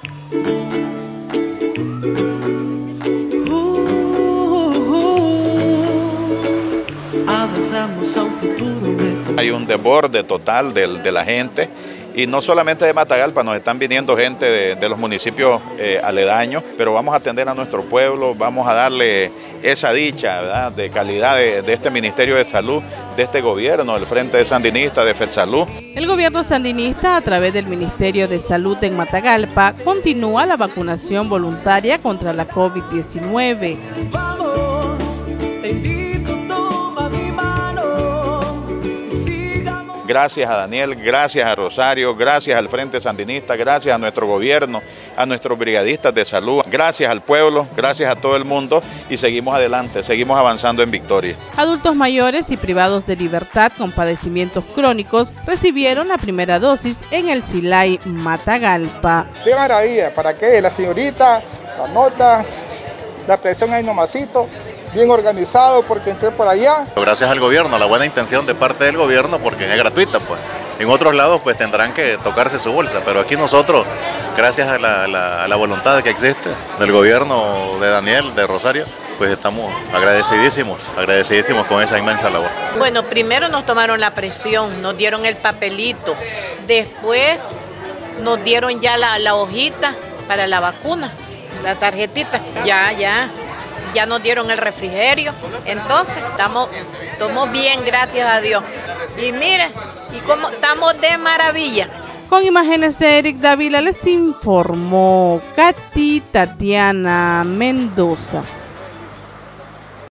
Avanzamos a un futuro mejor. Hay un desborde total de la gente, y no solamente de Matagalpa, nos están viniendo gente de los municipios aledaños, pero vamos a atender a nuestro pueblo, vamos a darle esa dicha, ¿verdad?, de calidad de este Ministerio de Salud, de este gobierno, del Frente Sandinista, de FEDSalud. El gobierno sandinista, a través del Ministerio de Salud en Matagalpa, continúa la vacunación voluntaria contra la COVID-19. Vamos, te invito, toma mi mano y sigamos. Gracias a Daniel, gracias a Rosario, gracias al Frente Sandinista, gracias a nuestro gobierno, a nuestros brigadistas de salud, gracias al pueblo, gracias a todo el mundo, y seguimos adelante, seguimos avanzando en victoria. Adultos mayores y privados de libertad con padecimientos crónicos recibieron la primera dosis en el Silay Matagalpa. ¡Qué maravilla! ¿Para qué? La señorita, la nota, la presión ahí nomásito, bien organizado porque entré por allá. Gracias al gobierno, la buena intención de parte del gobierno, porque es gratuita, pues. En otros lados pues tendrán que tocarse su bolsa, pero aquí nosotros, gracias a la voluntad que existe del gobierno de Daniel, de Rosario, pues estamos agradecidísimos con esa inmensa labor. Bueno, primero nos tomaron la presión, nos dieron el papelito, después nos dieron ya la hojita para la vacuna, la tarjetita, ya nos dieron el refrigerio, entonces estamos bien, gracias a Dios. Y mire, y como estamos de maravilla. Con imágenes de Eric Dávila les informó Katy Tatiana Mendoza.